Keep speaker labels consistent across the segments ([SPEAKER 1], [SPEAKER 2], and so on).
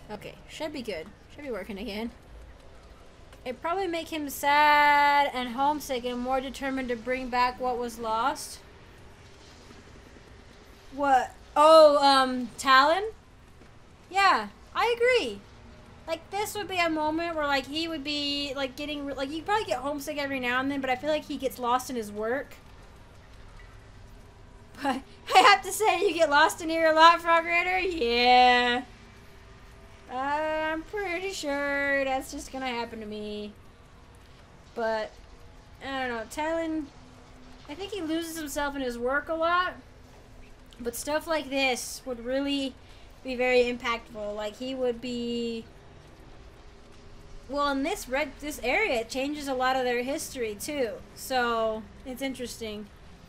[SPEAKER 1] Okay, should be good. Should be working again. It'd probably make him sad and homesick and more determined to bring back what was lost. What? Oh, Talon? Yeah, I agree. Like, this would be a moment where, like, he would be, like, getting, like, he'd probably get homesick every now and then, but I feel like he gets lost in his work. But I have to say, you get lost in here a lot, Frog Raider? Yeah. I'm pretty sure that's just gonna happen to me. But, I don't know, Talon, I think he loses himself in his work a lot. But stuff like this would really be very impactful. Like, he would be... Well, in this area, it changes a lot of their history, too. So, it's interesting.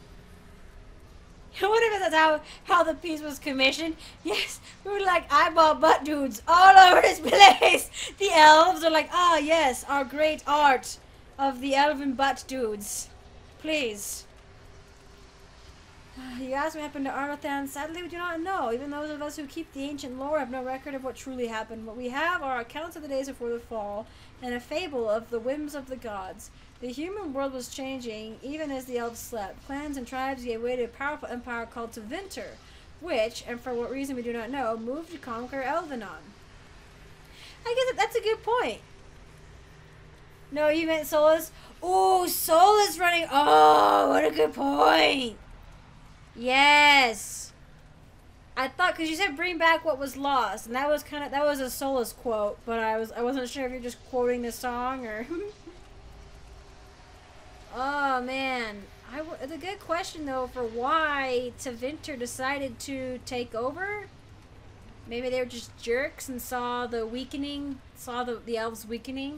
[SPEAKER 1] What if that's how the piece was commissioned? Yes, we were like eyeball butt dudes all over this place. The elves are like, ah, yes, our great art of the elven butt dudes. Please. You asked what happened to Arlathan. Sadly, we do not know. Even those of us who keep the ancient lore have no record of what truly happened. What we have are accounts of the days before the fall and a fable of the whims of the gods. The human world was changing even as the elves slept. Clans and tribes gave way to a powerful empire called Tevinter, which, and for what reason we do not know, moved to conquer Elvenon. I guess that's a good point. No, you meant Solus? Ooh, Solus running. Oh, what a good point. Yes. I thought, because you said bring back what was lost, and that was a Solus quote, but I wasn't sure if you're just quoting the song or... Oh, man. It's a good question, though, for why Tevinter decided to take over. Maybe they were just jerks and saw the elves weakening.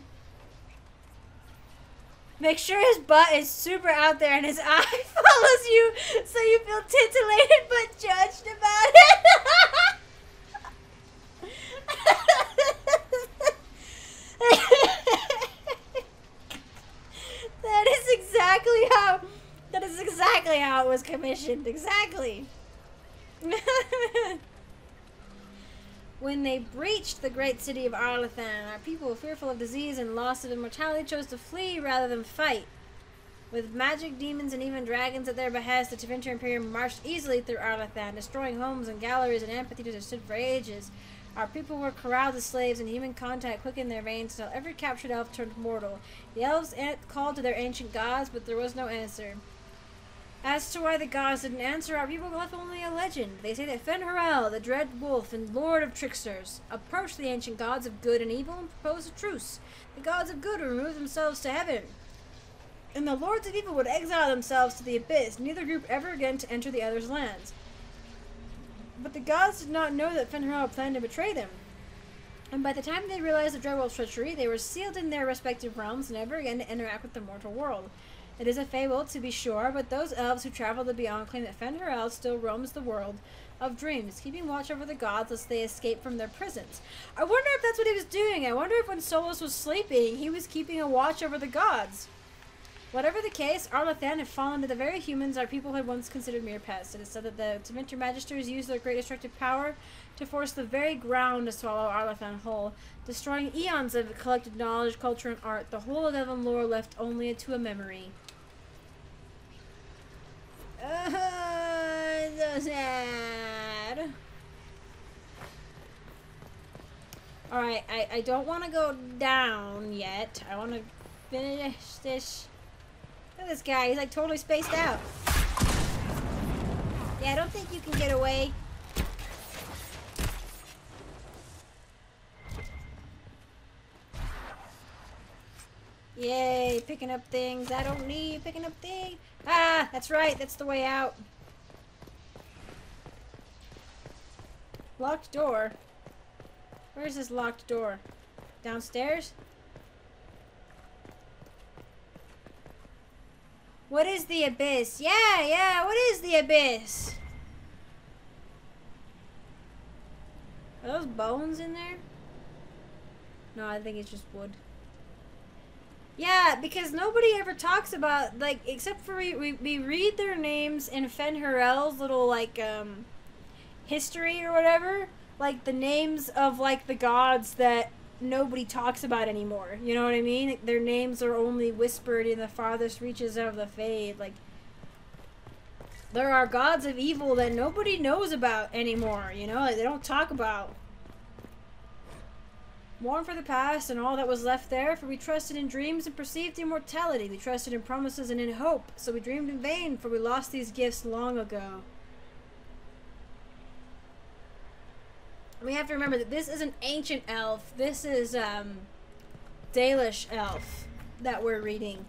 [SPEAKER 1] Make sure his butt is super out there and his eye follows you so you feel titillated but judged about it. That is exactly how it was commissioned. Exactly. When they breached the great city of Arlathan, our people, fearful of disease and loss of immortality, chose to flee rather than fight. With magic, demons, and even dragons at their behest, the Tevinter Imperium marched easily through Arlathan, destroying homes and galleries and amphitheaters that stood for ages. Our people were corralled as slaves, and human contact quickened their veins until every captured elf turned mortal. The elves called to their ancient gods, but there was no answer. As to why the gods didn't answer, our people left only a legend. They say that Fen'Harel, the dread wolf and lord of tricksters, approached the ancient gods of good and evil and proposed a truce. The gods of good would remove themselves to heaven, and the lords of evil would exile themselves to the abyss, neither group ever again to enter the other's lands. But the gods did not know that Fen'Harel planned to betray them. And by the time they realized the dread wolf's treachery, they were sealed in their respective realms, never again to interact with the mortal world. It is a fable, to be sure, but those elves who travel the beyond claim that Fen'Harel still roams the world of dreams, keeping watch over the gods lest they escape from their prisons. I wonder if that's what he was doing. I wonder if when Solus was sleeping, he was keeping a watch over the gods. Whatever the case, Arlathan had fallen to the very humans our people had once considered mere pests. It is said that the Tevinter Magisters used their great destructive power to force the very ground to swallow Arlathan whole, destroying eons of collected knowledge, culture, and art, the whole of Elven lore left only to a memory. So sad. Alright, I don't want to go down yet. I want to finish this. Look at this guy. He's like totally spaced out. Yeah, I don't think you can get away. Yay, picking up things I don't need. Picking up things. Ah, that's right. That's the way out. Locked door. Where's this locked door? Downstairs? What is the abyss? Yeah, what is the abyss? Are those bones in there? No, I think it's just wood. Yeah, because nobody ever talks about, like, except for we read their names in Fen'Harel's little, like, history or whatever, like the names of like the gods that nobody talks about anymore. You know what I mean? Their names are only whispered in the farthest reaches of the Fade. Like, there are gods of evil that nobody knows about anymore, you know? Like, they don't talk about. Mourn for the past and all that was left there, for we trusted in dreams and perceived immortality. We trusted in promises and in hope, so we dreamed in vain, for we lost these gifts long ago. We have to remember that this is an ancient elf. This is, Dalish elf that we're reading.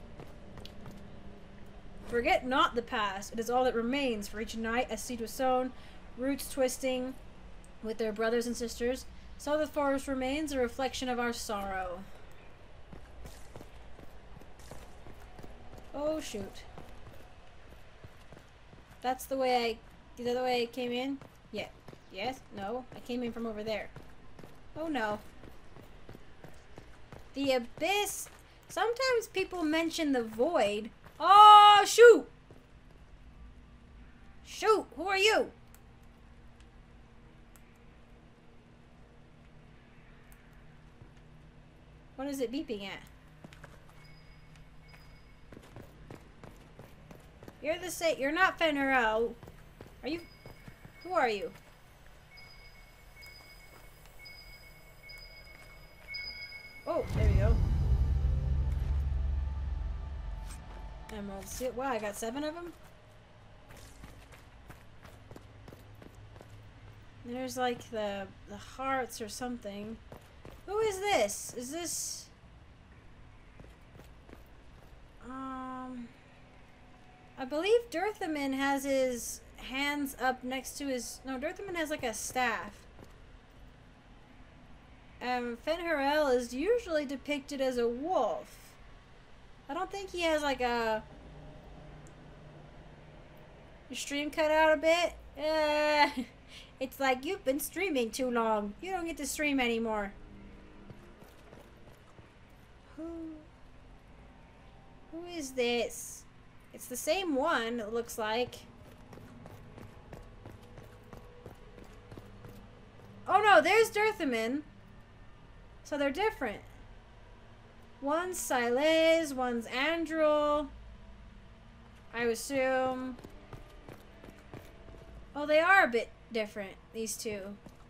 [SPEAKER 1] Forget not the past. It is all that remains. For each night a seed was sown, roots twisting with their brothers and sisters. So the forest remains a reflection of our sorrow. Oh, shoot. That's the way is that the way I came in? Yeah. Yes? No? I came in from over there. Oh, no. The abyss. Sometimes people mention the void. Oh, shoot! Shoot! Who are you? What is it beeping at? You're the same. You're not Fenrel. Are you? Who are you? Oh, there we go. Emeralds. Wow, I got 7 of them. There's like the hearts or something. Who is this? Is this... I believe Dirthaman has his hands up next to his... No, Dirthaman has like a staff. Fenrel is usually depicted as a wolf. I don't think he has like a... Your stream cut out a bit? It's like you've been streaming too long. You don't get to stream anymore. Who is this? It's the same one, it looks like. Oh no, there's Dirthaman. So they're different. One's Siles, one's Andril. I assume. Oh, they are a bit different, these two.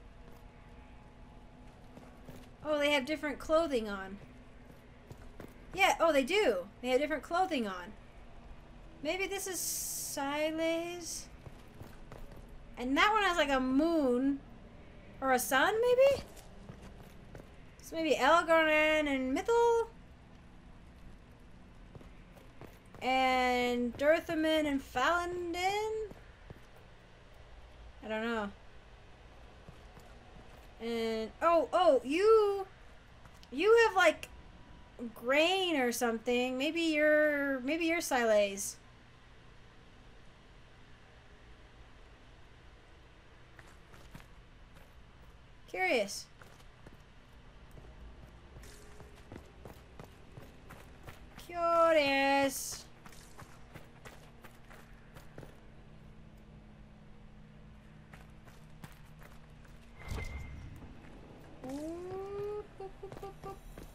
[SPEAKER 1] Oh, they have different clothing on. Yeah, oh, they do. They have different clothing on. Maybe this is Siles. And that one has like a moon. Or a sun, maybe? So maybe Elgarnan and Mythal? And Dirthaman and Falandin? I don't know. And oh, you have like grain or something. Maybe you're Siles. Curious. Curious. Ooh, boop, boop, boop, boop.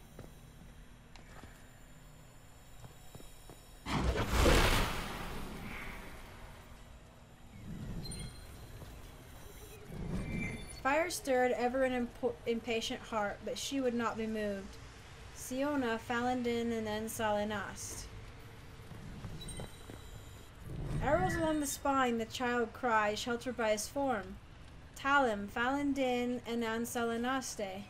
[SPEAKER 1] Fire stirred ever an impatient heart, but she would not be moved. Siona, Falandin, and then Salinast. Arrows along the spine, the child cries, sheltered by his form. Talim, Falandin, and Ansalinaste.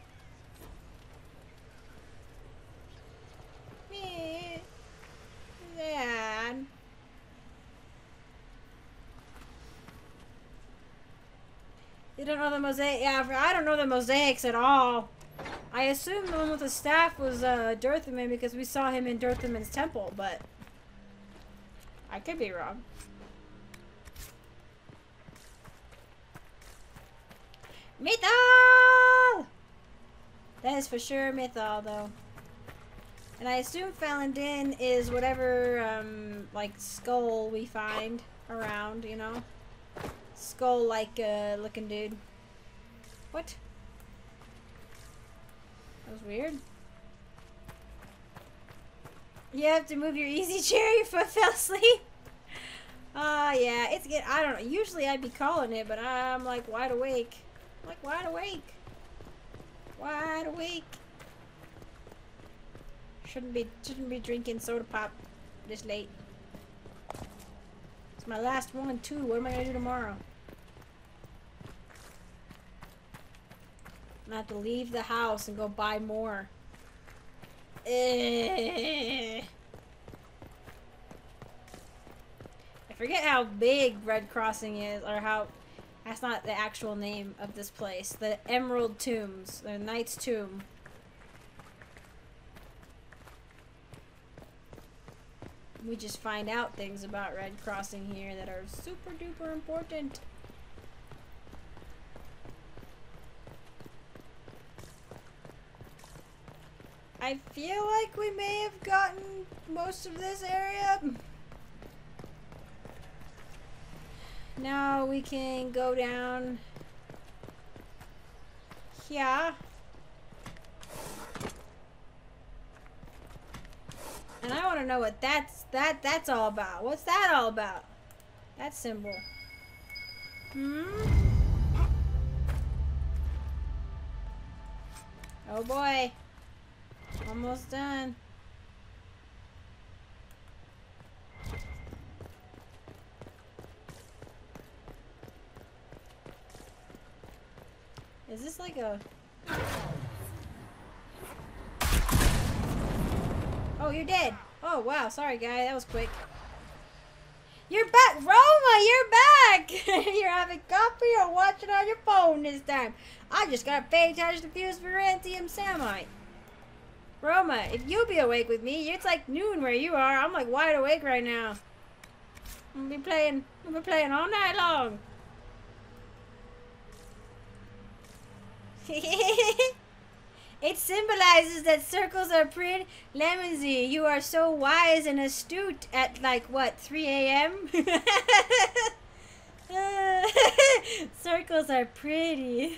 [SPEAKER 1] Me. Dad. You don't know the mosaic? Yeah, I don't know the mosaics at all. I assumed the one with the staff was Dirthaman because we saw him in Dirthaman's temple, but I could be wrong. Mythal! That is for sure Mythal, though. And I assume Falandin is whatever, like, skull we find around, you know? Skull-like, looking dude. What? That was weird. You have to move your easy chair, your foot fell asleep. Yeah, it's good. I don't know. Usually I'd be calling it, but I'm like wide awake. I'm like wide awake. Wide awake. Shouldn't be drinking soda pop this late. It's my last one too. What am I gonna do tomorrow? I'm gonna have to leave the house and go buy more. I forget how big Red Crossing is, or how... That's not the actual name of this place. The Emerald Tombs. The Knight's Tomb. We just find out things about Red Crossing here that are super duper important. I feel like we may have gotten most of this area. Now we can go down here. And I want to know what that's all about. What's that all about? That symbol. Oh boy. Almost done. Is this like a... Oh, you're dead. Oh, wow. Sorry, guy. That was quick. You're back. Roma, you're back. You're having coffee or watching on your phone this time. I just got phage diffused for Rantium Samite. Roma, if you'll be awake with me, it's like noon where you are. I'm like wide awake right now. I'm gonna be playing all night long. It symbolizes that circles are pretty. Lemonsy, you are so wise and astute at like what, 3 a.m.? Circles are pretty.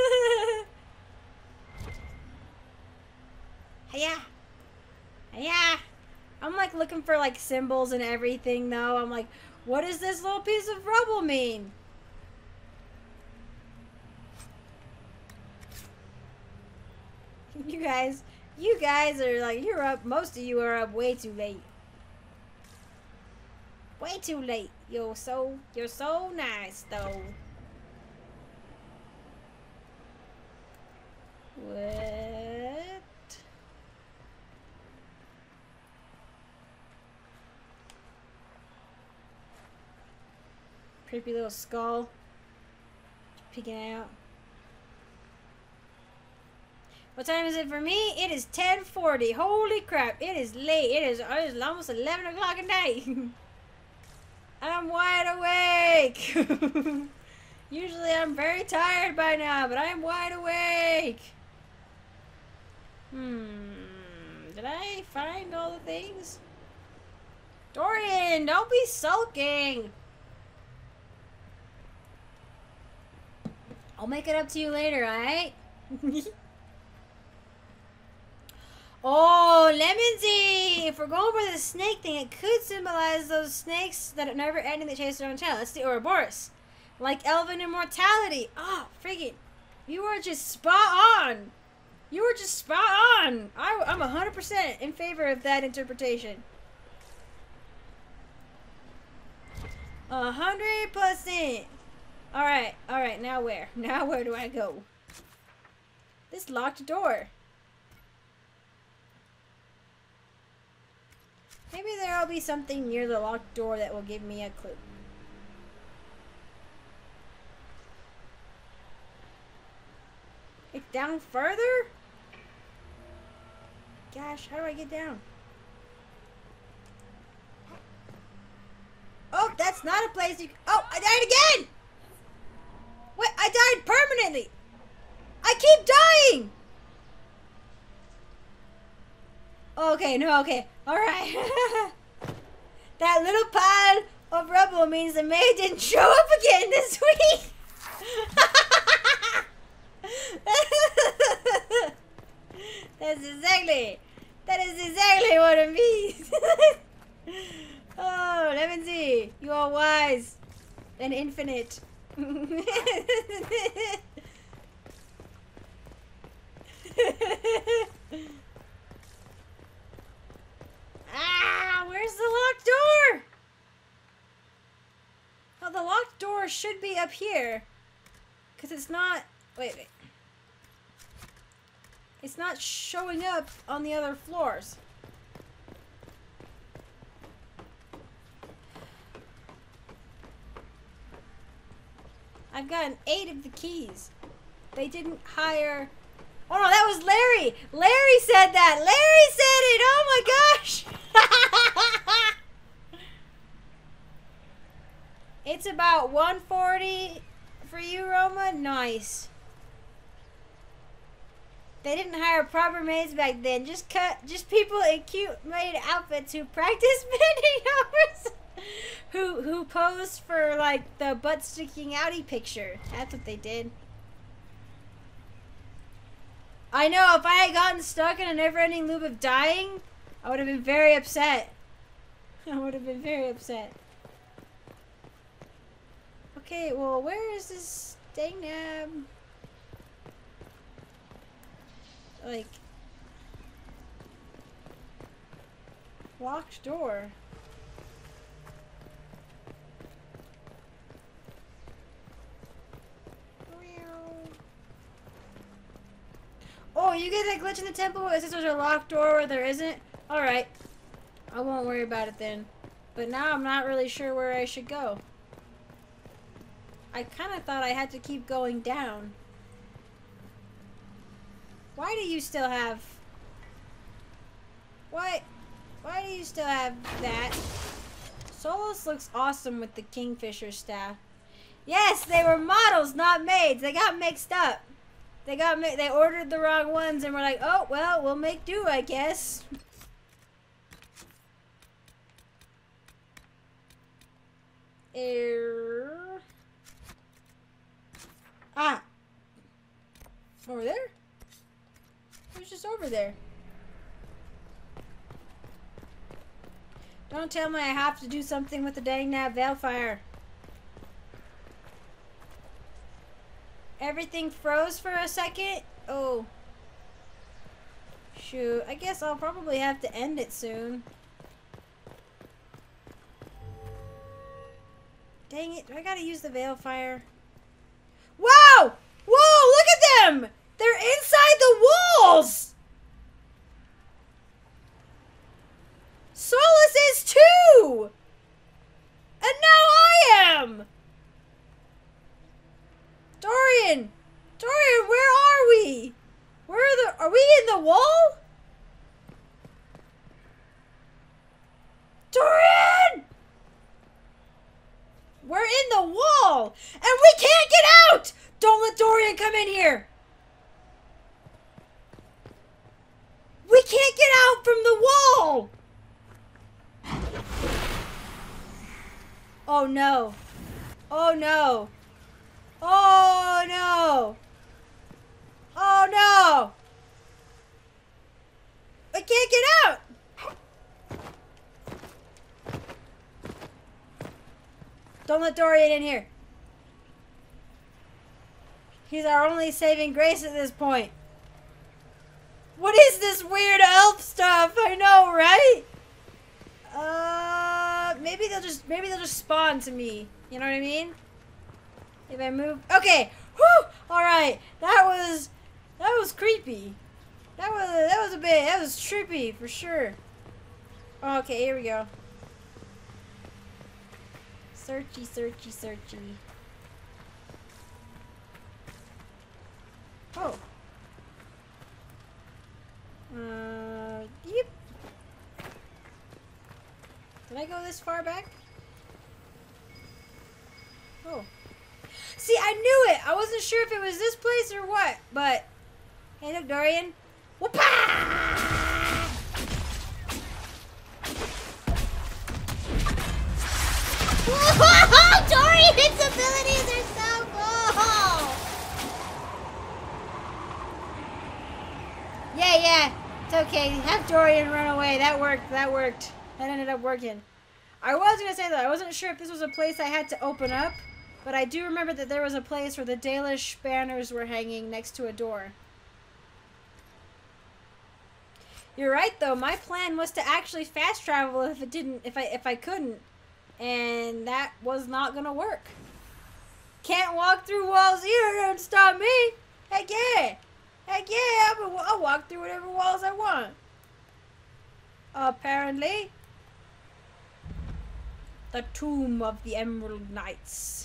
[SPEAKER 1] Hiya! Hiya! I'm like looking for like symbols and everything though. I'm like, what does this little piece of rubble mean? You guys are like, you're up, most of you are up way too late. Way too late. You're so nice though. What? Creepy little skull. Peeking out. What time is it for me? It is 10:40. Holy crap. It is late. It is almost 11 o'clock at night. I'm wide awake. Usually I'm very tired by now, but I'm wide awake. Did I find all the things? Dorian, don't be sulking. I'll make it up to you later, alright? Oh, Lemonsy! If we're going for the snake thing, it could symbolize those snakes that are never ending that chase their own tail. That's the Ouroboros. Like elven immortality. Oh, friggin'. You were just spot on. You were just spot on. I'm 100% in favor of that interpretation. 100%. Alright, now where? Now where do I go? This locked door. Maybe there'll be something near the locked door that will give me a clue. It's down further? Gosh, how do I get down? Oh, that's not a place you... Oh, I died again! Wait, I died permanently! I keep dying! Okay, no, okay. Alright. That little pile of rubble means the maid didn't show up again this week. infinite. Ah, where's the locked door? Oh, the locked door should be up here. Because it's not... Wait. It's not showing up on the other floors. I've gotten 8 of the keys. They didn't hire... Oh no, that was Larry! Larry said that! Larry said it! Oh my gosh! It's about 140 for you, Roma? Nice. They didn't hire proper maids back then. Just people in cute maid outfits who practice bending overs. who posed for like the butt sticking outy picture. That's what they did. I know, if I had gotten stuck in a never-ending loop of dying, I would have been very upset. I would have been very upset. Okay, well, where is this dang nab? Like, locked door. Oh, you get that glitch in the temple? It says there's a locked door where there isn't? Alright. I won't worry about it then. But now I'm not really sure where I should go. I kind of thought I had to keep going down. Why do you still have... Why do you still have that? Solus looks awesome with the Kingfisher staff. Yes, they were models, not maids. They got mixed up. They ordered the wrong ones and were like, oh, well, we'll make do, I guess. Ah. Over there? It was just over there. Don't tell me I have to do something with the dang nab Veilfire. Everything froze for a second? Oh. Shoot. I guess I'll probably have to end it soon. Dang it. Do I gotta use the Veilfire? Wow! Whoa! Look at them! They're inside the walls! Solus is too! And now I am! Dorian! Dorian, where are we? Are we in the wall? Dorian! We're in the wall! And we can't get out! Don't let Dorian come in here! We can't get out from the wall! Oh no. Oh no. Oh no! Oh no! I can't get out! Don't let Dorian in here. He's our only saving grace at this point. What is this weird elf stuff? I know, right? Maybe they'll just spawn to me. You know what I mean? If I move, okay. Whew! All right. That was creepy. That was trippy for sure. Okay, here we go. Searchy, searchy, searchy. Oh. Yep. Did I go this far back? Oh. See, I knew it! I wasn't sure if it was this place or what, but... Hey, look, Dorian. Whoopah! Whoa! Dorian's abilities are so cool! Yeah. It's okay. Have Dorian run away. That worked. That ended up working. I was going to say, though, I wasn't sure if this was a place I had to open up But I do remember that there was a place where the Dalish banners were hanging next to a door. You're right, though. My plan was to actually fast travel if I couldn't, and that was not gonna work. Can't walk through walls here. Don't stop me. Heck yeah, I'll walk through whatever walls I want. Apparently, the Tomb of the Emerald Knights.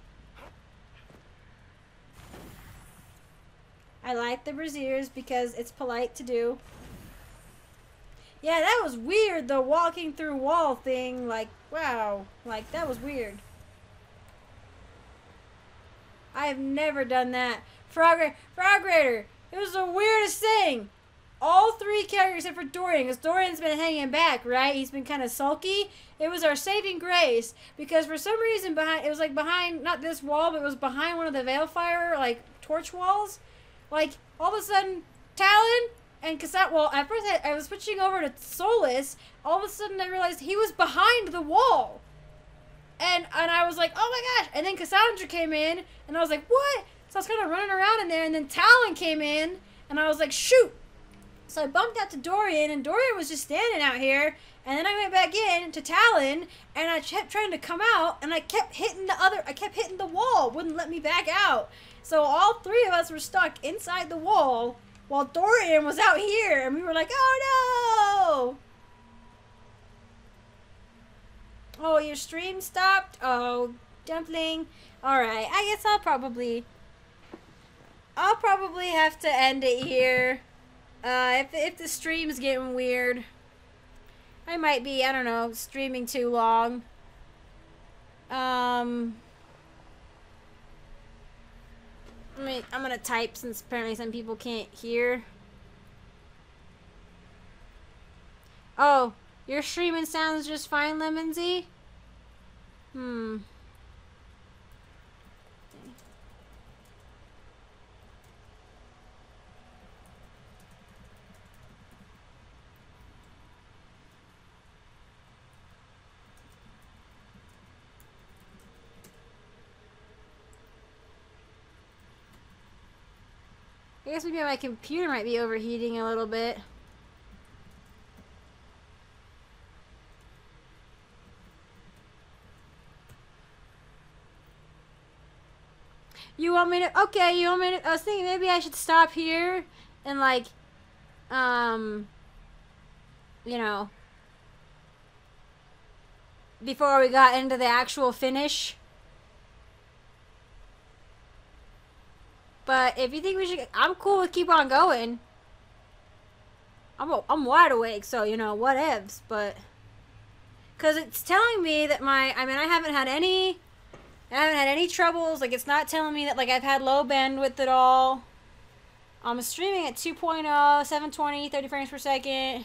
[SPEAKER 1] I like the braziers because it's polite to do. Yeah, that was weird, the walking through wall thing. Like, wow. Like, that was weird. I have never done that. Frog Raider, it was the weirdest thing. All three characters except for Dorian, because Dorian's been hanging back, right? He's been kind of sulky. It was our saving grace, because for some reason it was like behind, not this wall, but it was behind one of the Veilfire, like, torch walls. Like, all of a sudden, Talon and Cassandra, well, at first I was switching over to Solus. All of a sudden I realized he was behind the wall. And I was like, oh my gosh. And then Cassandra came in, and I was like, what? So I was kind of running around in there, and then Talon came in, and I was like, shoot. So I bumped out to Dorian, and Dorian was just standing out here. And then I went back in to Talon, and I kept trying to come out, and I kept hitting the wall. Wouldn't let me back out. So all three of us were stuck inside the wall, while Dorian was out here, and we were like, oh no! Oh, your stream stopped? Oh, Dumpling. Alright, I guess I'll probably have to end it here. If the stream's getting weird. I might be, I don't know, streaming too long. I'm gonna type since apparently some people can't hear. Oh, your streaming sounds just fine, Lemonsy? I guess maybe my computer might be overheating a little bit. You want me to? Okay, you want me to? I was thinking maybe I should stop here and like, you know, before we got into the actual finish. But if you think we should, I'm cool with keep on going. I'm wide awake, so you know whatevs. But because it's telling me that I haven't had any troubles. Like it's not telling me that like I've had low bandwidth at all. I'm streaming at 2.0, 720, 30 frames per second.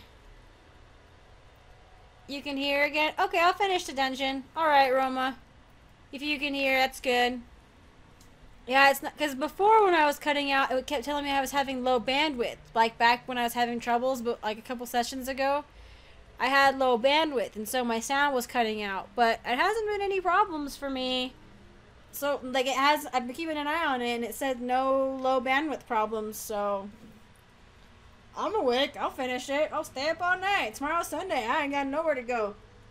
[SPEAKER 1] You can hear again. Okay, I'll finish the dungeon. All right, Roma. If you can hear, that's good. Yeah, it's not because before when I was cutting out, it kept telling me I was having low bandwidth. Like back when I was having troubles, but like a couple sessions ago, I had low bandwidth, and so my sound was cutting out. But it hasn't been any problems for me. So like it has, I've been keeping an eye on it, and it said no low bandwidth problems. So I'm awake. I'll finish it. I'll stay up all night. Tomorrow's Sunday. I ain't got nowhere to go.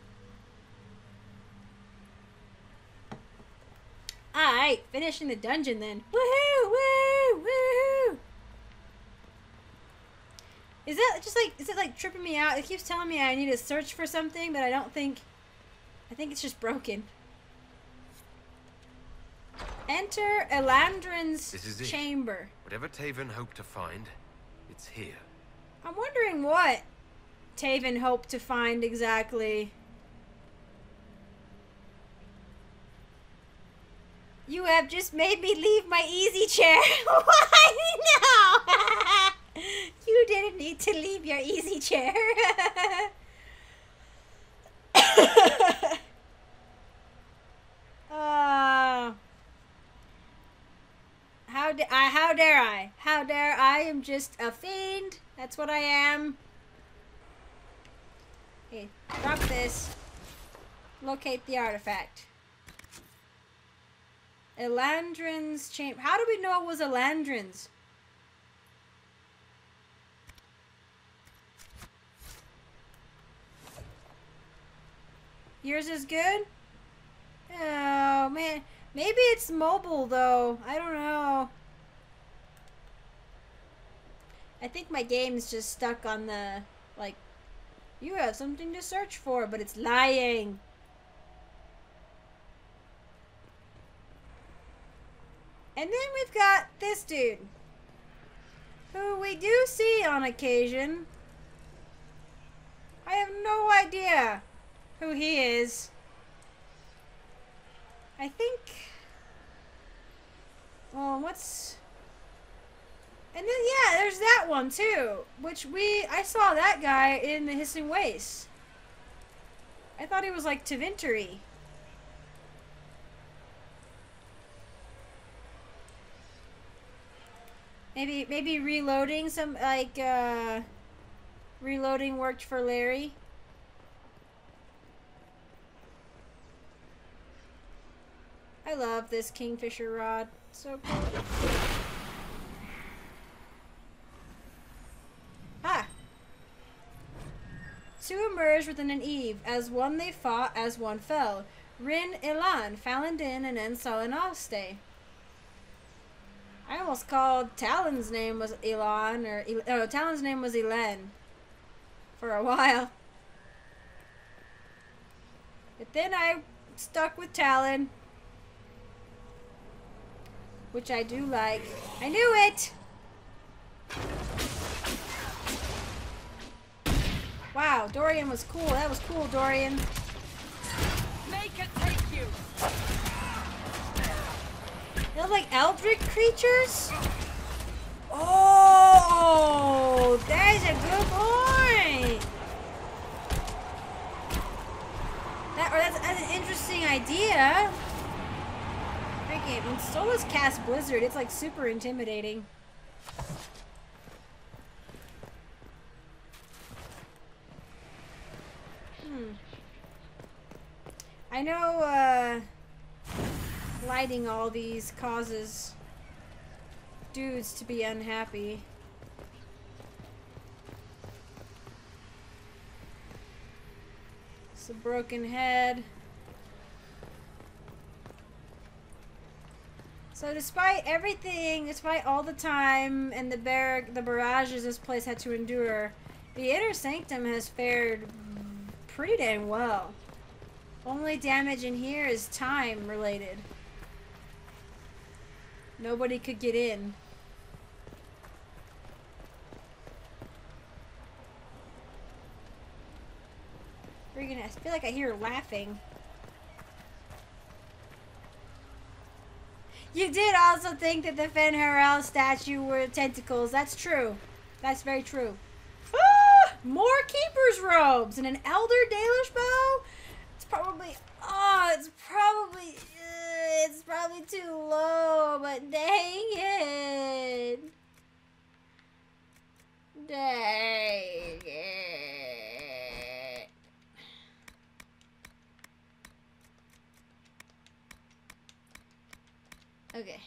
[SPEAKER 1] Alright, finishing the dungeon then. Woohoo! Woo! Woo! Is it like tripping me out? It keeps telling me I need to search for something, but I think it's just broken. Enter Elandrin's chamber.
[SPEAKER 2] Whatever Taven hoped to find, it's here.
[SPEAKER 1] I'm wondering what Taven hoped to find exactly. You have just made me leave my easy chair. Why no? You didn't need to leave your easy chair. How dare I? How dare I am just a fiend. That's what I am. Okay, drop this. Locate the artifact. Elandrin's chamber. How do we know it was Elandrin's? Yours is good? Oh, man. Maybe it's mobile, though. I don't know. I think my game's just stuck on the, like, you have something to search for, but it's lying. And then we've got this dude, who we do see on occasion. I have no idea who he is. I think, well, what's, and then, yeah, there's that one, too, which I saw that guy in the Hissing Waste. I thought he was, like, Tavintari. Maybe reloading some, like, reloading worked for Larry. I love this kingfisher rod. So cool. Ah! Two emerged within an eve. As one they fought, as one fell. Rin Elan, Falendin, and Ensalinaste. I almost called Talon's name was Elan, or no, Talon's name was Elen for a while. But then I stuck with Talon, which I do like. I knew it! Wow, Dorian was cool. That was cool, Dorian.
[SPEAKER 3] Make it take you!
[SPEAKER 1] They're like eldritch creatures? Oh, that's a good point. That's an interesting idea. Okay, when Solus casts Blizzard, it's like super intimidating. I know, lighting all these causes dudes to be unhappy. It's a broken head. So despite everything, despite all the time and the barrages this place had to endure, the Inner Sanctum has fared pretty damn well. Only damage in here is time related. Nobody could get in. Freaking, I feel like I hear laughing. You did also think that the Fen'Harel statue were tentacles. That's true. That's very true. Ah! More Keeper's robes and an Elder Dalish bow? It's probably... Oh, it's probably too low, but dang it. Dang it. Okay.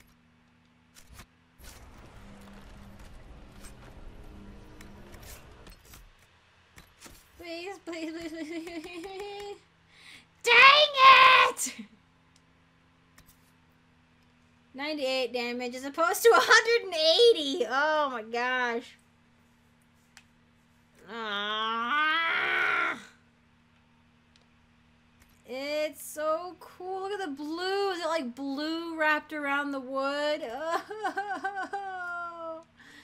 [SPEAKER 1] Please, please, please, please, please. Dang it! 98 damage as opposed to 180. Oh my gosh. Ah. It's so cool. Look at the blue. Is it like blue wrapped around the wood? Oh.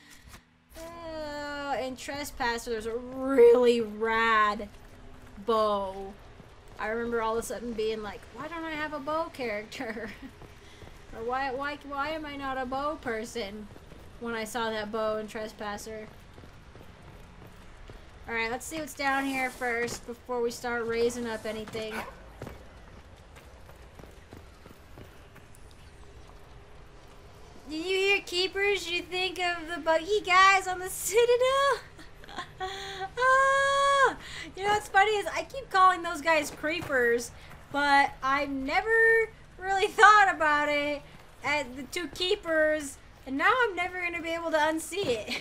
[SPEAKER 1] Oh. And Trespasser, there's a really rad bow. I remember all of a sudden being like, why don't I have a bow character? Or why am I not a bow person? When I saw that bow in Trespasser. Alright, let's see what's down here first before we start raising up anything. Did you hear Keepers? You think of the buggy guys on the Citadel? Ah! You know what's funny is I keep calling those guys creepers, but I've never really thought about it at the two keepers, and now I'm never going to be able to unsee it.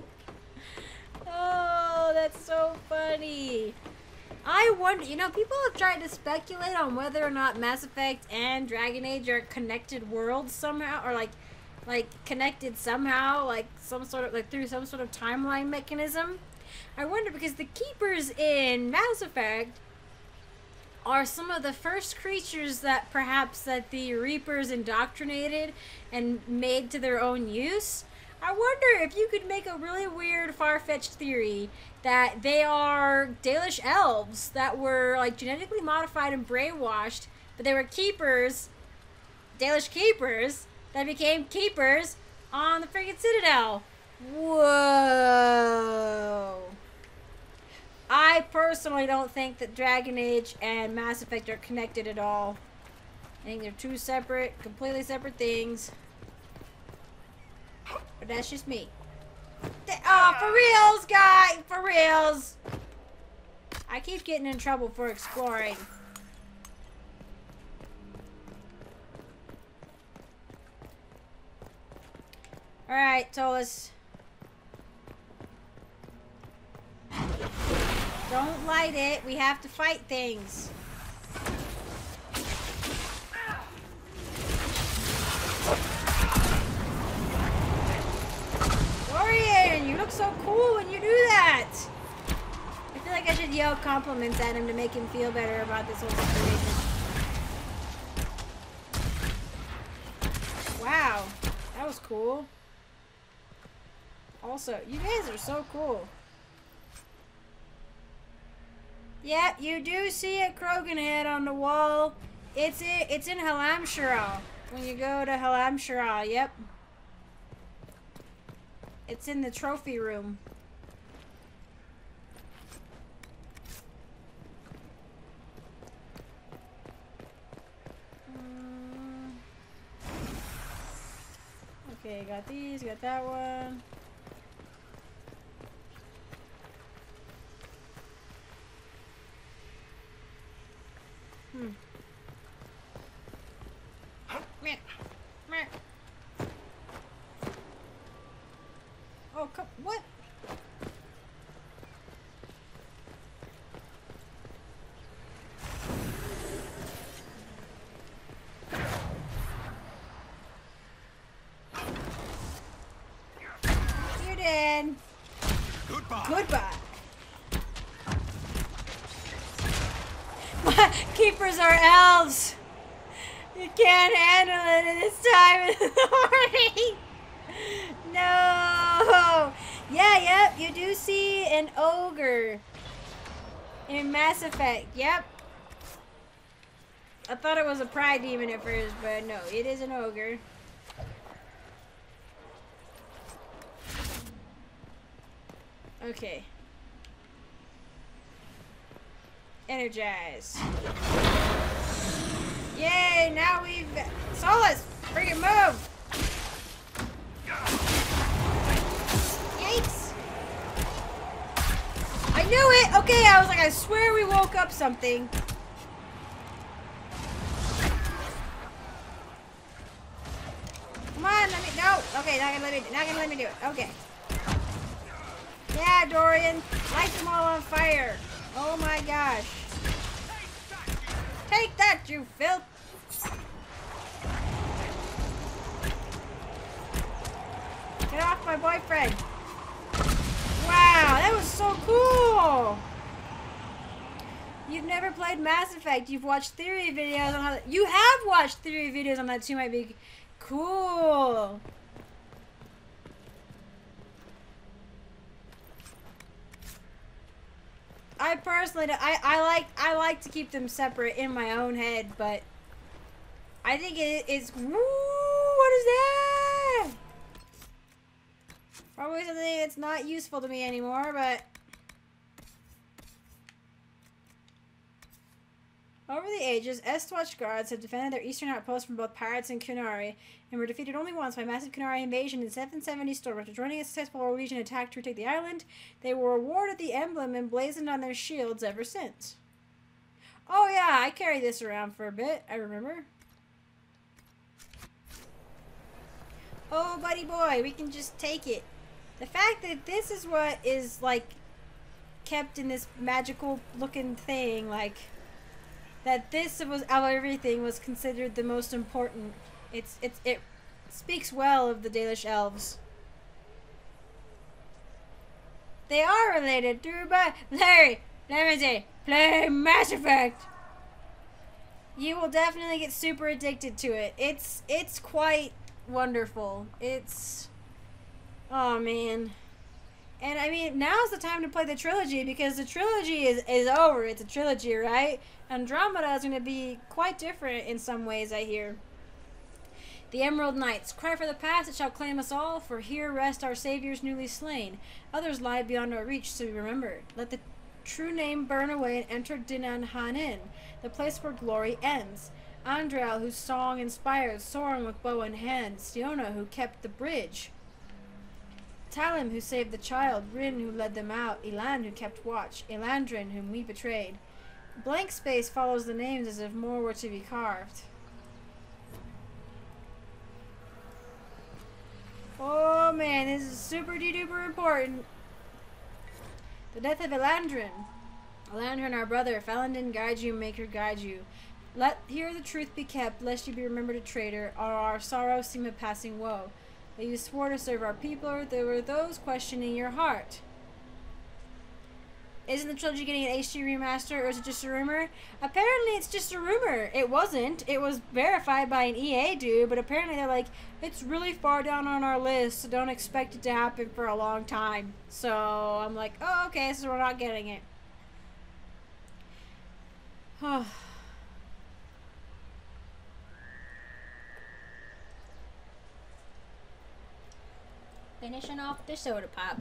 [SPEAKER 1] Oh, that's so funny. I wonder, you know, people have tried to speculate on whether or not Mass Effect and Dragon Age are connected worlds somehow, or like connected somehow, like some sort of, like through some sort of timeline mechanism. I wonder because the keepers in Mass Effect are some of the first creatures that perhaps that the Reapers indoctrinated and made to their own use. I wonder if you could make a really weird, far-fetched theory that they are Dalish elves that were like genetically modified and brainwashed, but they were keepers, Dalish keepers, that became keepers on the friggin' Citadel. Whoa. I personally don't think that Dragon Age and Mass Effect are connected at all. I think they're two separate, completely separate things. But that's just me. Oh, for reals, guy! For reals! I keep getting in trouble for exploring. Alright, Tolis. Don't light it. We have to fight things. Dorian, you look so cool when you do that. I feel like I should yell compliments at him to make him feel better about this whole situation. Wow, that was cool. Also, you guys are so cool. Yep, you do see a Krogan head on the wall. It's in Halamshara. When you go to Halamshara, yep. It's in the trophy room. Okay, got these, got that one. Oh, come, what? You're dead.
[SPEAKER 2] Goodbye.
[SPEAKER 1] Goodbye. Keepers are elves. You can't handle it at this time in the morning. No. Yeah, yep. You do see an ogre in Mass Effect. Yep. I thought it was a pride demon at first, but no, it is an ogre. Okay. Energize. Yay, now we've... Solus! Friggin' move! Yikes! I knew it! Okay, I was like, I swear we woke up something. Come on, let me... No! Okay, not gonna let me do it. Okay. Yeah, Dorian. Light them all on fire. Oh my gosh. Take that, you filth! Get off my boyfriend! Wow, that was so cool! You've never played Mass Effect. You've watched theory videos on how... You have watched theory videos on that too, might be cool. I personally, I like to keep them separate in my own head, but I think it's. Woo! What is that? Probably something that's not useful to me anymore, but over the ages, Estwatch guards have defended their eastern outposts from both pirates and Kunari, and were defeated only once by massive Kunari invasion in 770 Storm. After joining a successful Norwegian attack to retake the island, they were awarded the emblem emblazoned on their shields ever since. Oh yeah, I carried this around for a bit, I remember. Oh, buddy boy, we can just take it. The fact that this is what is, like, kept in this magical looking thing, like, that this was, out of everything, was considered the most important. It speaks well of the Dalish elves. They are related through by Larry. Let me say, play Mass Effect. You will definitely get super addicted to it. It's quite wonderful. It's, oh man. And I mean, now's the time to play the trilogy because the trilogy is over. It's a trilogy, right? Andromeda is going to be quite different in some ways, I hear. The Emerald Knights, cry for the past, it shall claim us all, for here rest our saviors newly slain. Others lie beyond our reach, so be remembered. Let the true name burn away and enter Dinan Hanin, the place where glory ends. Andral, whose song inspires, Soren with bow in hand, Siona, who kept the bridge. Talim, who saved the child, Rin, who led them out, Elan, who kept watch, Elandrin, whom we betrayed. Blank space follows the names as if more were to be carved. Oh man, this is super duper important. The death of Elandrin. Elandrin, our brother, Falandin guide you, Maker guide you. Let here the truth be kept, lest you be remembered a traitor, or our sorrow seem a passing woe. That you swore to serve our people, or there were those questioning your heart. Isn't the trilogy getting an HD remaster, or is it just a rumor? Apparently it's just a rumor. It wasn't. It was verified by an EA dude, but apparently they're like, it's really far down on our list, so don't expect it to happen for a long time. So I'm like, oh, okay, so we're not getting it. Finishing off the soda pop.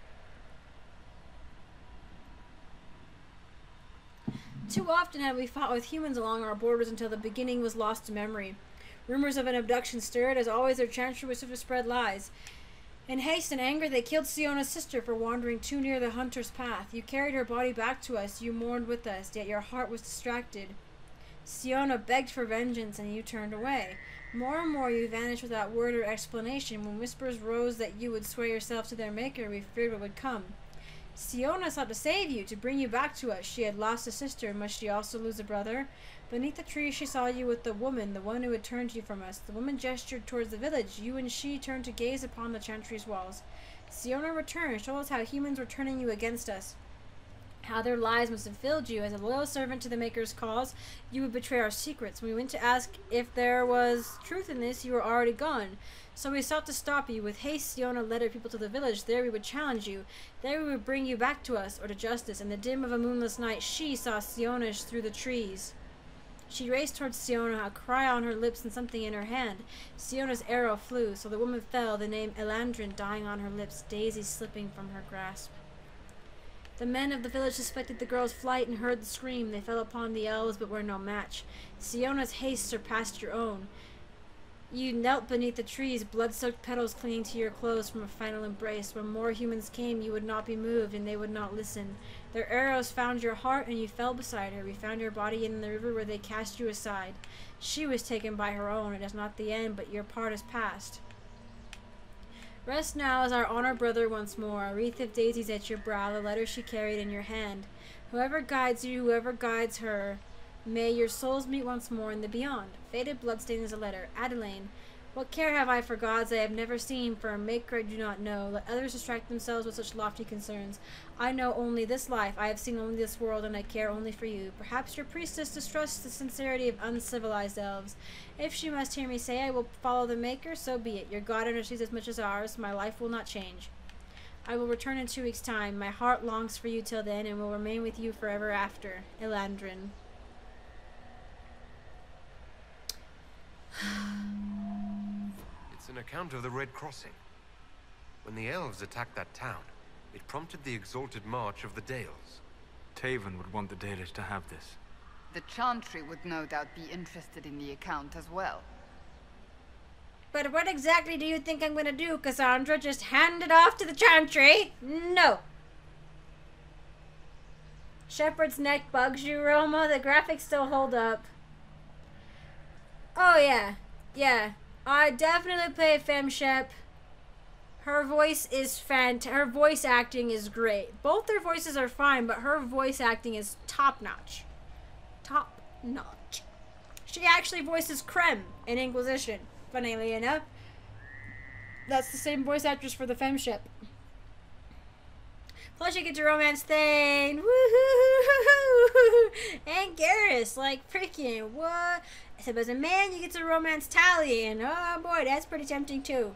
[SPEAKER 1] Too often had we fought with humans along our borders until the beginning was lost to memory. Rumors of an abduction stirred, as always their chantry was to spread lies. In haste and anger they killed Siona's sister for wandering too near the hunter's path. You carried her body back to us, you mourned with us, yet your heart was distracted. Siona begged for vengeance and you turned away. More and more you vanished without word or explanation. When whispers rose that you would swear yourself to their maker, we feared what would come. Siona sought to save you, to bring you back to us. She had lost a sister, must she also lose a brother? Beneath the tree she saw you with the woman, the one who had turned you from us. The woman gestured towards the village. You and she turned to gaze upon the chantry's walls. Siona returned, told us how humans were turning you against us. How their lies must have filled you. As a loyal servant to the Maker's cause, you would betray our secrets. When we went to ask if there was truth in this, you were already gone. So we sought to stop you. With haste, Siona led her people to the village. There we would challenge you. There we would bring you back to us, or to justice. In the dim of a moonless night, she saw Siona through the trees. She raced towards Siona, a cry on her lips and something in her hand. Siona's arrow flew, so the woman fell, the name Elandrin dying on her lips, daisies slipping from her grasp. The men of the village suspected the girl's flight and heard the scream. They fell upon the elves, but were no match. Siona's haste surpassed your own. You knelt beneath the trees, blood-soaked petals clinging to your clothes from a final embrace. When more humans came, you would not be moved, and they would not listen. Their arrows found your heart, and you fell beside her. We found your body in the river where they cast you aside. She was taken by her own. It is not the end, but your part is past. Rest now as our honor brother once more, a wreath of daisies at your brow, the letter she carried in your hand. Whoever guides you, whoever guides her, may your souls meet once more in the beyond. Faded bloodstained as a letter. Adelaine, what care have I for gods I have never seen, for a maker I do not know. Let others distract themselves with such lofty concerns. I know only this life, I have seen only this world, and I care only for you. Perhaps your priestess distrusts the sincerity of uncivilized elves. If she must hear me say I will follow the maker, so be it. Your god understands as much as ours. My life will not change. I will return in 2 weeks' time. My heart longs for you till then, and will remain with you forever after. Elandrin.
[SPEAKER 2] It's an account of the Red Crossing. When the elves attacked that town, it prompted the exalted march of the Dales.
[SPEAKER 4] Taven would want the Dalish to have this.
[SPEAKER 3] The Chantry would no doubt be interested in the account as well.
[SPEAKER 1] But what exactly do you think I'm gonna do, Cassandra? Just hand it off to the Chantry? No. Shepherd's neck bugs you, Roma. The graphics still hold up. Oh, yeah. Yeah. I definitely play Femshep. Her voice is her voice acting is great. Both their voices are fine, but her voice acting is top notch. Top notch. She actually voices Krem in Inquisition, funnily enough. That's the same voice actress for the Femshep. Plus you get to romance Thane. Woohoo! And Garrus, like freaking what? Except as a man you get to romance Tally, and oh boy, that's pretty tempting too.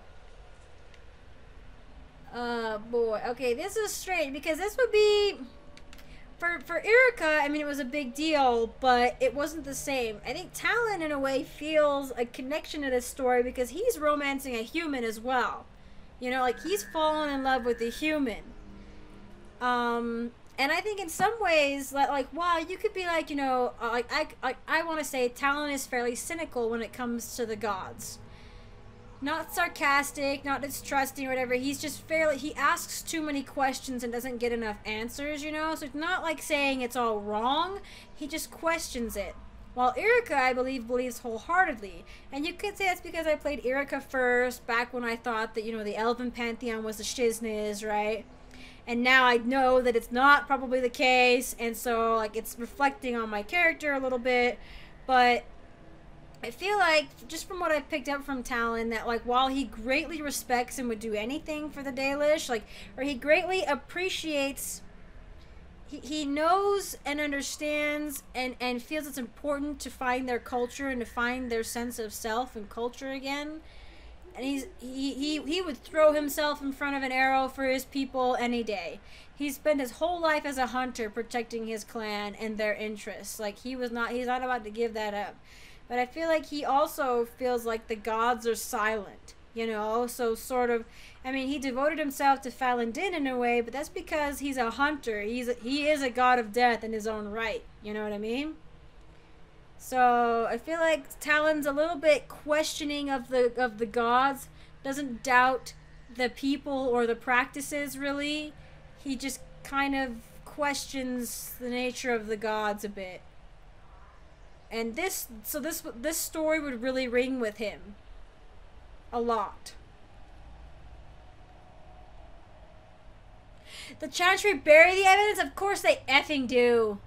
[SPEAKER 1] Boy. Okay, this is strange because this would be for Erica. I mean, it was a big deal, but it wasn't the same. I think Talon, in a way, feels a connection to this story because he's romancing a human as well. You know, like he's fallen in love with a human. And I think in some ways, like wow, you could be like, you know, I want to say Talon is fairly cynical when it comes to the gods. Not sarcastic, not distrusting or whatever. He's just fairly, he asks too many questions and doesn't get enough answers, you know? So it's not like saying it's all wrong. He just questions it. While Erica, I believe, believes wholeheartedly. And you could say that's because I played Erica first, back when I thought that, you know, the Elven Pantheon was the shizness, right? And now I know that it's not probably the case. And so, like, it's reflecting on my character a little bit. But I feel like, just from what I've picked up from Talon, that, like, while he greatly respects and would do anything for the Dalish, like, or he greatly appreciates, he knows and understands and feels it's important to find their culture and to find their sense of self and culture again. And he would throw himself in front of an arrow for his people any day. He spent his whole life as a hunter protecting his clan and their interests. Like, he's not about to give that up. But I feel like he also feels like the gods are silent, you know? So sort of, I mean, he devoted himself to Falun Din in a way, but that's because he's a hunter. He is a god of death in his own right, you know what I mean? So I feel like Talon's a little bit questioning of the gods, doesn't doubt the people or the practices really. He just kind of questions the nature of the gods a bit. And this story would really ring with him a lot. The Chantry bury the evidence? Of course they effing do.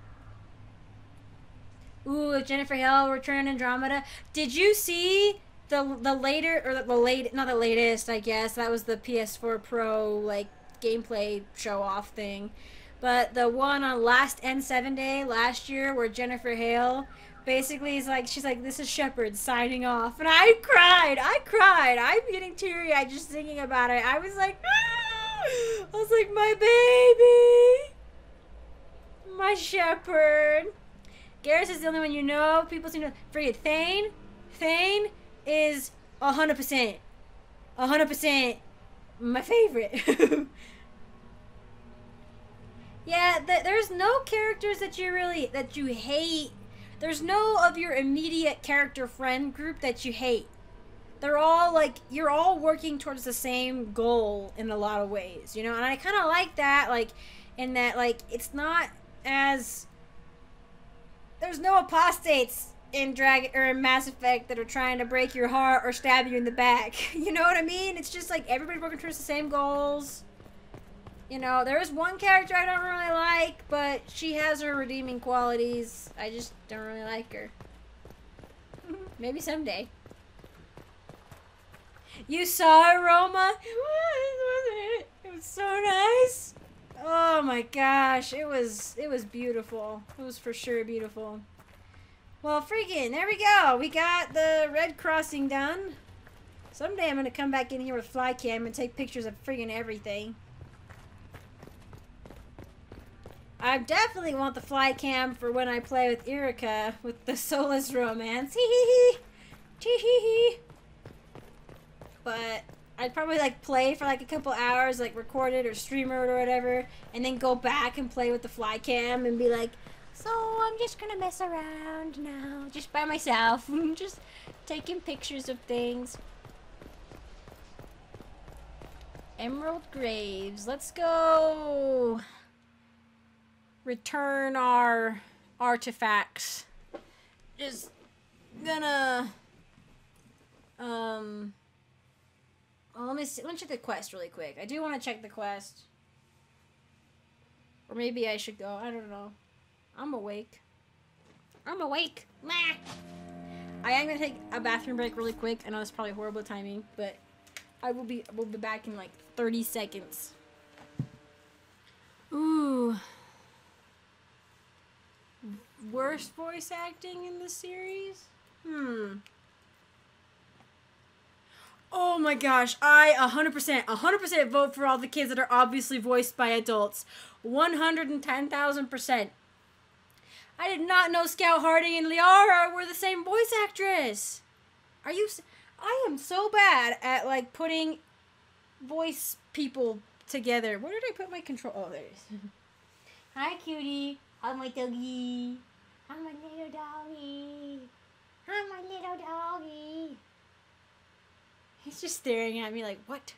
[SPEAKER 1] Ooh, Jennifer Hale, Return Andromeda. Did you see the later, or the late, not the latest, I guess. That was the PS4 Pro, like, gameplay show-off thing. But the one on last N7 Day last year where Jennifer Hale basically is like, she's like, this is Shepard signing off. And I cried. I'm getting teary-eyed just thinking about it. I was like, my baby. My Shepard. Garrus is the only one you know. People seem to forget. Thane is 100%. 100% my favorite. Yeah, there's no characters that you hate. There's no of your immediate character friend group that you hate. They're all like, you're all working towards the same goal in a lot of ways, you know? And I kind of like that, like, in that, like, it's not as, there's no apostates in in Mass Effect that are trying to break your heart or stab you in the back. You know what I mean? It's just like everybody working towards the same goals. You know, there is one character I don't really like, but she has her redeeming qualities. I just don't really like her. Maybe someday. You saw her, Roma? It was so nice. Oh my gosh, it was beautiful. It was for sure beautiful. Well, freaking, there we go. We got the red crossing done. Someday I'm gonna come back in here with fly cam and take pictures of friggin' everything. I definitely want the fly cam for when I play with Erica with the Soulless Romance. Hee hee hee. Tee hee hee. But I'd probably like play for like a couple hours, like record it or stream it or whatever, and then go back and play with the fly cam and be like, so I'm just gonna mess around now, just by myself, just taking pictures of things. Emerald Graves, let's go return our artifacts. Just gonna Well, let me see. Let me check the quest really quick. I do want to check the quest. Or maybe I should go. I don't know. I'm awake. I'm awake. Nah. I am gonna take a bathroom break really quick. I know it's probably horrible timing, but we'll be back in like 30 seconds. Ooh. Worst voice acting in the series? Oh my gosh, I 100% vote for all the kids that are obviously voiced by adults. 110,000%. I did not know Scout Harding and Liara were the same voice actress. Are you... I am so bad at, like, putting voice people together. Where did I put my control... Oh, there it is. Hi, cutie. Hi, my doggy. Hi, my little doggy. Hi, my little doggy. He's just staring at me like, what?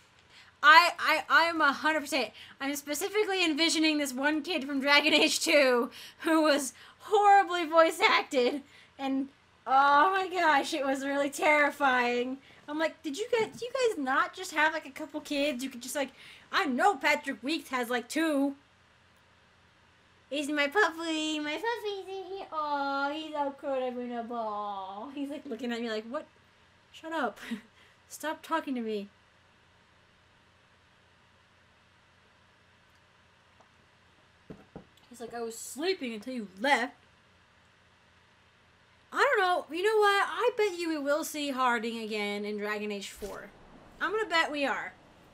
[SPEAKER 1] I'm 100%. I'm specifically envisioning this one kid from Dragon Age 2 who was horribly voice acted. And, oh my gosh, it was really terrifying. I'm like, do you guys not just have like a couple kids? You could just like, I know Patrick Weeks has like 2. He's my puppy. My puppy's in here. Oh, he's so cute. I'm in a ball. He's like looking at me like, what? Shut up. Stop talking to me. He's like, I was sleeping until you left. I don't know. You know what? I bet you we will see Harding again in Dragon Age 4. I'm gonna bet we are.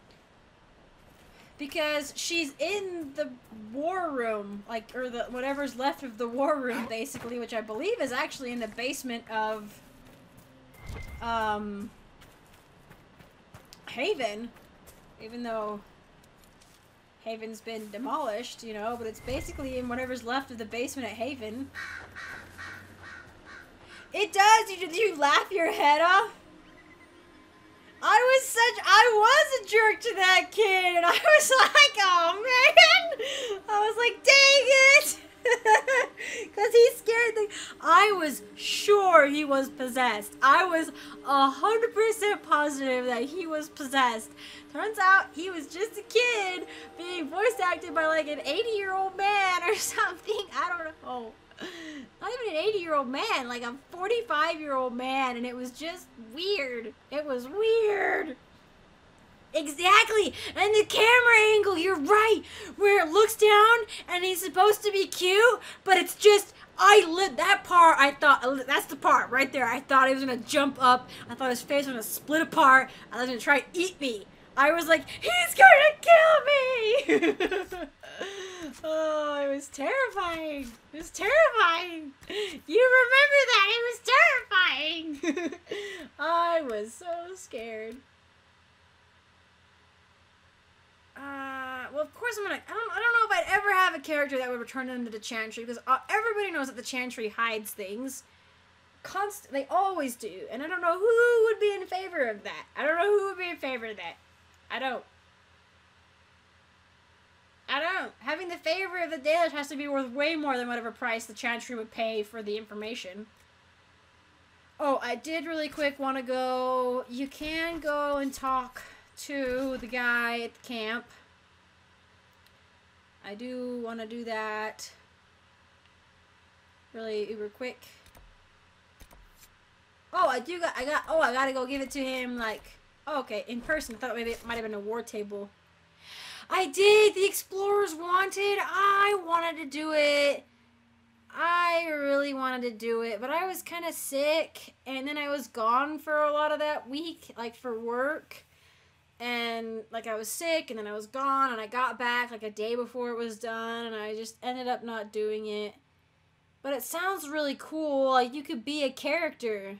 [SPEAKER 1] Because she's in the war room, like, or the whatever's left of the war room, basically, which I believe is actually in the basement of, Haven, even though Haven's been demolished, you know, but it's basically in whatever's left of the basement at Haven. It does! Did you laugh your head off? I was a jerk to that kid, and I was like, oh man! I was like, dang it! Because he scared the... I was sure he was possessed. I was 100% positive that he was possessed. Turns out he was just a kid being voice acted by like an 80-year-old man or something. I don't know. Not even an 80-year-old man, like a 45-year-old man, and it was just weird. It was weird. Exactly, and the camera angle, you're right, where it looks down and he's supposed to be cute, but it's just, that part, I thought, that's the part right there. I thought he was going to jump up. I thought his face was going to split apart. I was going to try to eat me. I was like, he's going to kill me. Oh, it was terrifying. It was terrifying. You remember that? It was terrifying. I was so scared. Well, of course I'm gonna, I don't know if I'd ever have a character that would return into the Chantry, because everybody knows that the Chantry hides things. They always do, and I don't know who would be in favor of that. I don't know who would be in favor of that. I don't. Having the favor of the Deluge has to be worth way more than whatever price the Chantry would pay for the information. Oh, I did really quick want to go, you can go and talk to the guy at the camp. I do want to do that really uber quick. Oh, I gotta go give it to him, like, oh, okay, in person. I thought maybe it might have been a war table. I did! The Explorers Wanted! I wanted to do it. I really wanted to do it, but I was kind of sick, and then I was gone for a lot of that week, like, for work. And, like, I was sick, and then I was gone, and I got back, like, a day before it was done, and I just ended up not doing it. But it sounds really cool, like, you could be a character.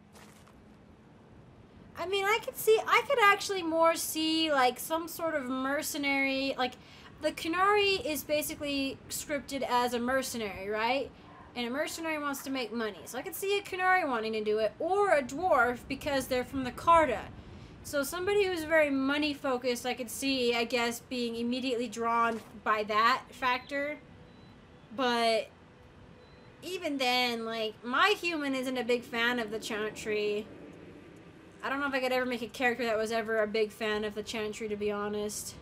[SPEAKER 1] I mean, I could actually more see, like, some sort of mercenary, like, the Kunari is basically scripted as a mercenary, right? And a mercenary wants to make money. So I could see a Kunari wanting to do it, or a dwarf, because they're from the Carta. So somebody who's very money focused, I could see, I guess, being immediately drawn by that factor. But even then, like, my human isn't a big fan of the Chantry. I don't know if I could ever make a character that was ever a big fan of the Chantry, to be honest.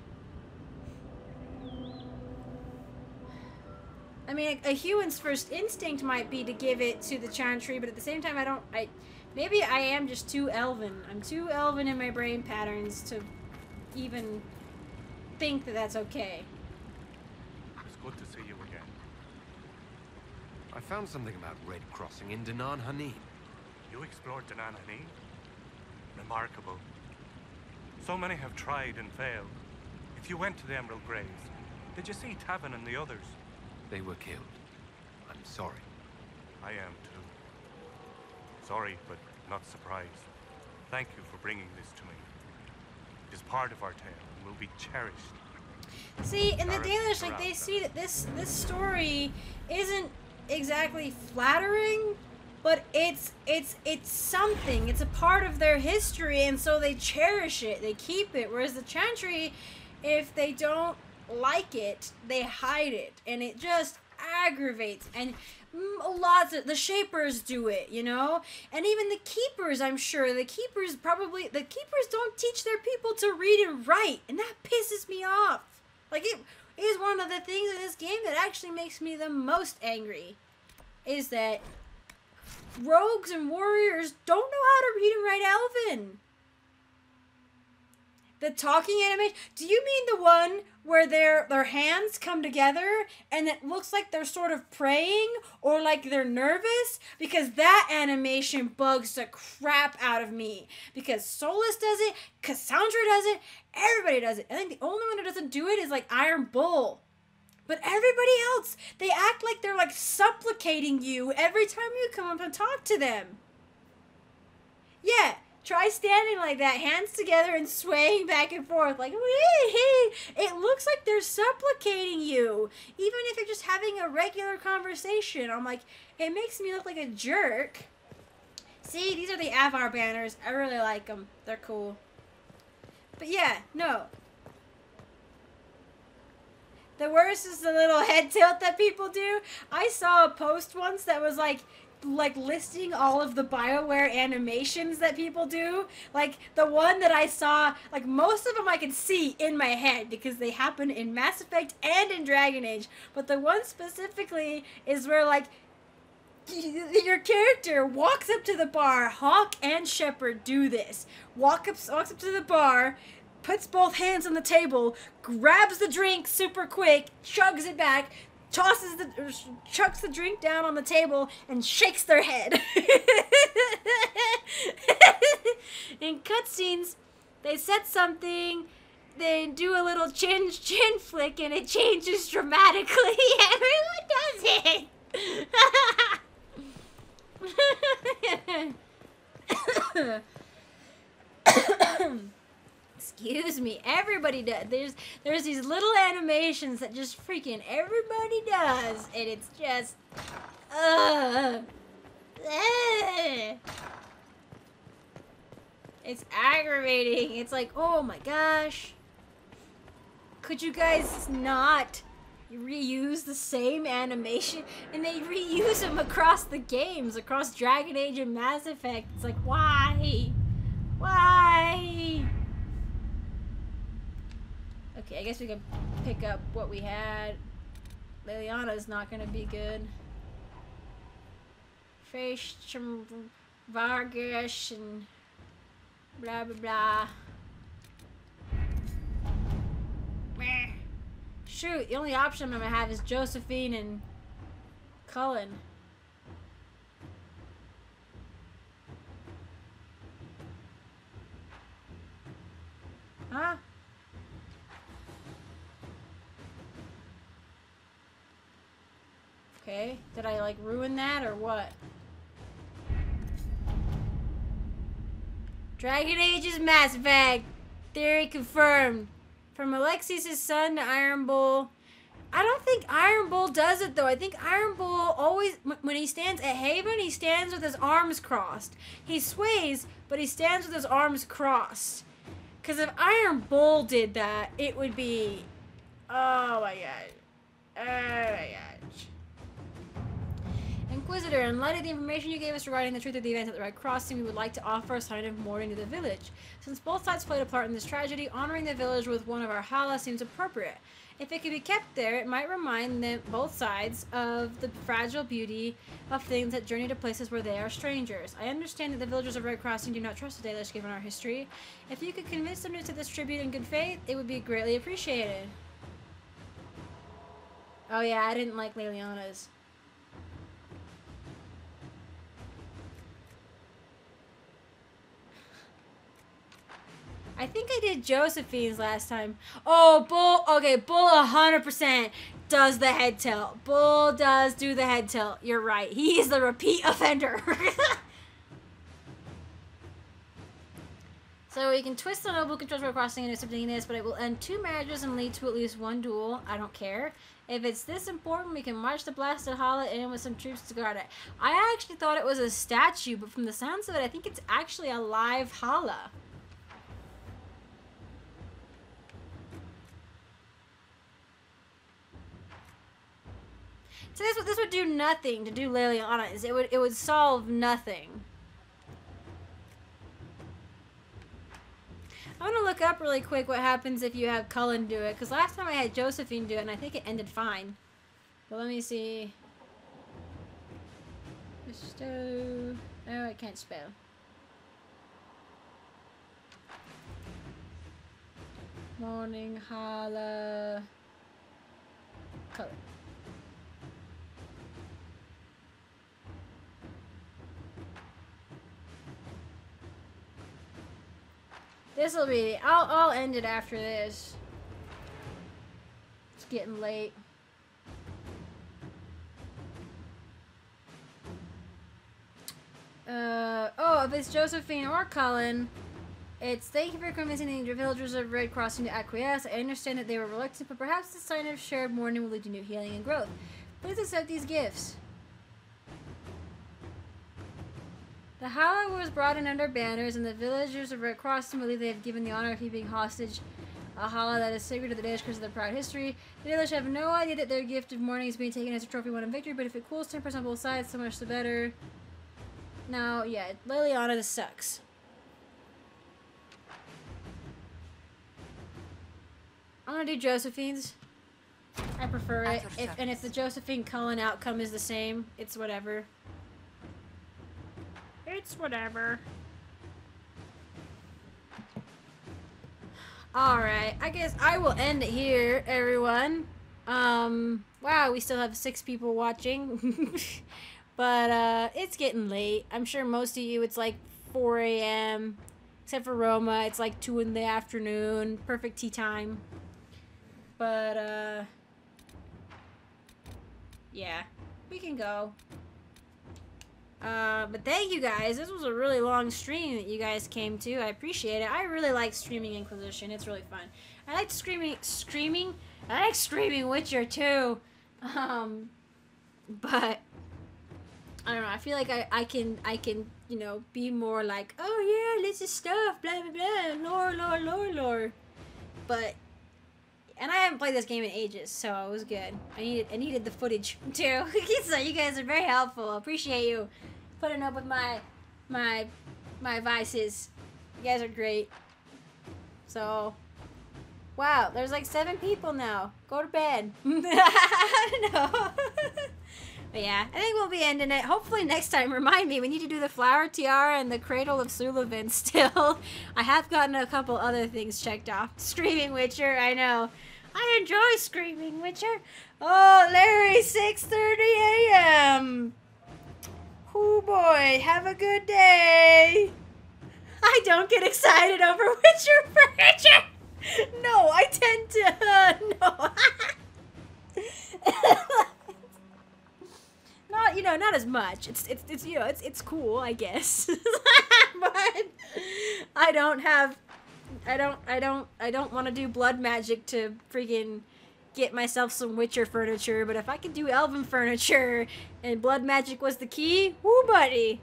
[SPEAKER 1] I mean, a human's first instinct might be to give it to the Chantry, but at the same time, maybe I am just too elven. I'm too elven in my brain patterns to even think that that's okay.
[SPEAKER 5] It's good to see you again.
[SPEAKER 2] I found something about Red Crossing in Danan Hanin.
[SPEAKER 5] You explored Danan Hanin? Remarkable. So many have tried and failed. If you went to the Emerald Graves, did you see Tavin and the others?
[SPEAKER 2] They were killed. I'm sorry.
[SPEAKER 5] I am too. Sorry, but not surprised. Thank you for bringing this to me. It is part of our tale and will be cherished.
[SPEAKER 1] See, in the Dalish, like, they see that this story isn't exactly flattering, but it's something. It's a part of their history, and so they cherish it. They keep it. Whereas the Chantry, if they don't like it, they hide it, and it just aggravates. And lots of the Shapers do it, you know, and even the Keepers. I'm sure the Keepers don't teach their people to read and write, and that pisses me off. Like, it is one of the things in this game that actually makes me the most angry, is that rogues and warriors don't know how to read and write Elven. The talking animation. Do you mean the one where their hands come together and it looks like they're sort of praying or like they're nervous? Because that animation bugs the crap out of me. Because Solus does it, Cassandra does it, everybody does it. I think the only one who doesn't do it is like Iron Bull. But everybody else, they act like they're like supplicating you every time you come up and talk to them. Yeah. Try standing like that, hands together and swaying back and forth like, it looks like they're supplicating you. Even if you're just having a regular conversation. I'm like, it makes me look like a jerk. See, these are the Avar banners. I really like them. They're cool. But yeah, no. The worst is the little head tilt that people do. I saw a post once that was like listing all of the BioWare animations that people do. Like, the one that I saw, like, most of them I can see in my head because they happen in Mass Effect and in Dragon Age. But the one specifically is where, like, your character walks up to the bar. Hawk and Shepard do this. Walks up to the bar, puts both hands on the table, grabs the drink super quick, chugs it back, chucks the drink down on the table and shakes their head. In cutscenes, they set something, they do a little chin flick, and it changes dramatically. Everyone does it. Excuse me, everybody does. There's these little animations that just freaking everybody does, and it's just, it's aggravating. It's like, oh my gosh, could you guys not reuse the same animation? And they reuse them across the games, across Dragon Age and Mass Effect. It's like, why? Okay, I guess we can pick up what we had. Liliana's not gonna be good. Face Vargas and blah blah blah. Meh. Shoot, the only option I'm gonna have is Josephine and Cullen. Huh? Okay, did I like ruin that or what? Dragon Age is Mass Effect. Theory confirmed. From Alexi's son to Iron Bull. I don't think Iron Bull does it though. I think Iron Bull always, when he stands at Haven, he stands with his arms crossed. He sways, but he stands with his arms crossed. Because if Iron Bull did that, it would be, oh my god. Oh my gosh. Inquisitor, in light of the information you gave us regarding the truth of the events at the Red Crossing, we would like to offer a sign of mourning to the village. Since both sides played a part in this tragedy, honoring the village with one of our hala seems appropriate. If it could be kept there, it might remind them, both sides of the fragile beauty of things that journey to places where they are strangers. I understand that the villagers of Red Crossing do not trust the Dalish given our history. If you could convince them to accept this tribute in good faith, it would be greatly appreciated. Oh yeah, I didn't like Leliana's. I think I did Josephine's last time. Oh, Bull. Okay, Bull 100% does the head tilt. Bull does do the head tilt. You're right. He is the repeat offender. So we can twist the noble controls for crossing and accepting this, but it will end 2 marriages and lead to at least 1 duel. I don't care. If it's this important, we can march the blasted hala in with some troops to guard it. I actually thought it was a statue, but from the sounds of it, I think it's actually a live hala. So this would do nothing to do Leliana's. It would solve nothing. I'm gonna look up really quick what happens if you have Cullen do it, because last time I had Josephine do it and I think it ended fine. But let me see. Oh, I can't spell. Morning Hala Cullen. This'll be, I'll end it after this. It's getting late. Oh, if it's Josephine or Cullen, it's thank you for convincing the villagers of Red Crossing to acquiesce. I understand that they were reluctant, but perhaps the sign of shared mourning will lead to new healing and growth. Please accept these gifts. The hala was brought in under banners, and the villagers of Red Crossing believe they have given the honor of keeping hostage a hala that is sacred to the Dalish because of their proud history. The Dalish have no idea that their gift of mourning is being taken as a trophy won in victory, but if it cools tempers on both sides, so much the better. Now, yeah, Leliana, this sucks. I'm gonna do Josephine's. I prefer it. If the Josephine Cullen outcome is the same, it's whatever. It's whatever. Alright, I guess I will end it here, everyone. Wow, we still have 6 people watching. But, it's getting late. I'm sure most of you, it's like 4 a.m. Except for Roma, it's like 2 in the afternoon. Perfect tea time. But, yeah, we can go. But thank you guys. This was a really long stream that you guys came to. I appreciate it. I really like streaming Inquisition. It's really fun. I like screaming. I like screaming Witcher too. But I don't know. I feel like I can, you know, be more like, oh yeah, this is stuff, blah blah blah, lore. But and I haven't played this game in ages, so it was good. I needed the footage too. So you guys are very helpful. Appreciate you putting up with my vices. You guys are great. So, wow, there's like 7 people now. Go to bed. I don't know. But yeah, I think we'll be ending it. Hopefully next time, remind me, we need to do the Flower Tiara and the Cradle of Sullivan still. I have gotten a couple other things checked off. Screaming Witcher, I know. I enjoy Screaming Witcher. Oh, Larry, 6:30 a.m. Oh boy, have a good day. I don't get excited over Witcher furniture. No, I tend to, no. Not, you know, not as much. It's you know, it's cool, I guess. But I don't want to do blood magic to freaking get myself some Witcher furniture, but if I could do elven furniture and blood magic was the key, woo buddy.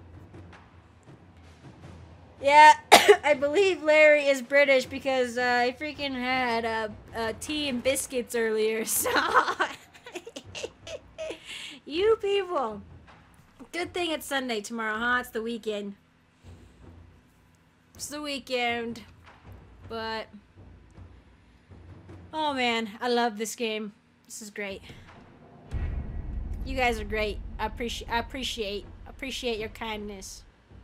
[SPEAKER 1] Yeah, I believe Larry is British because I freaking had tea and biscuits earlier, so you people. Good thing it's Sunday tomorrow, huh? It's the weekend. It's the weekend. But... oh man, I love this game. This is great. You guys are great. I appreciate your kindness.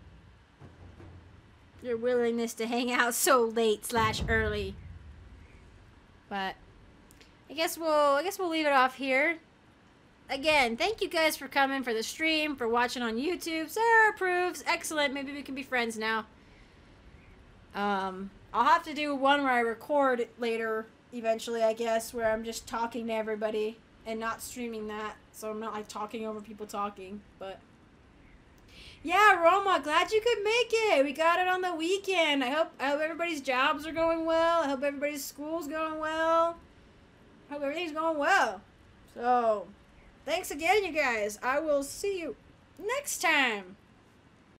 [SPEAKER 1] Your willingness to hang out so late / early. But I guess we'll leave it off here. Again, thank you guys for coming for the stream, for watching on YouTube. Sarah approves. Excellent. Maybe we can be friends now. I'll have to do one where I record later eventually, I guess, where I'm just talking to everybody and not streaming that. So I'm not like talking over people talking, but yeah, Roma, glad you could make it. We got it on the weekend. I hope everybody's jobs are going well. I hope everybody's school's going well. I hope everything's going well. So, thanks again, you guys. I will see you next time.